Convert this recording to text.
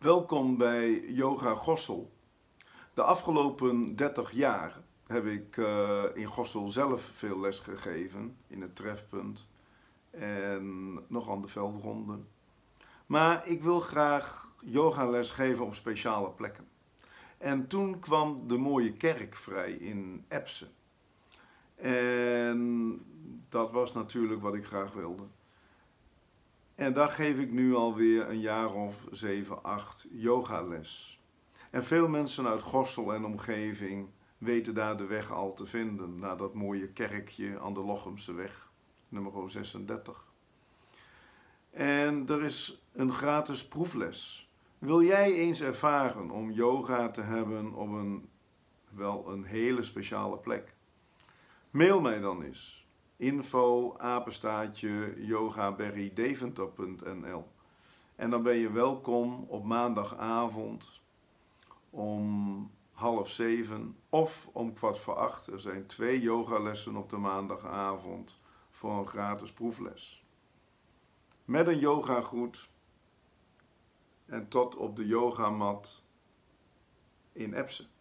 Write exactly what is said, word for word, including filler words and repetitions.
Welkom bij Yoga Gorssel. De afgelopen dertig jaar heb ik uh, in Gorssel zelf veel les gegeven, in het trefpunt en nog aan de veldronden. Maar ik wil graag yogales geven op speciale plekken. En toen kwam de mooie kerk vrij in Epse. En dat was natuurlijk wat ik graag wilde. En daar geef ik nu alweer een jaar of zeven, acht yogales. En veel mensen uit Gorssel en omgeving weten daar de weg al te vinden. Naar dat mooie kerkje aan de Lochemseweg, nummer zesendertig. En er is een gratis proefles. Wil jij eens ervaren om yoga te hebben op een, wel een hele speciale plek? Mail mij dan eens. info apenstaartje yogaberrydeventer punt n l. En dan ben je welkom op maandagavond om half zeven of om kwart voor acht. Er zijn twee yogalessen op de maandagavond voor een gratis proefles. Met een yogagroet en tot op de yogamat in Epse.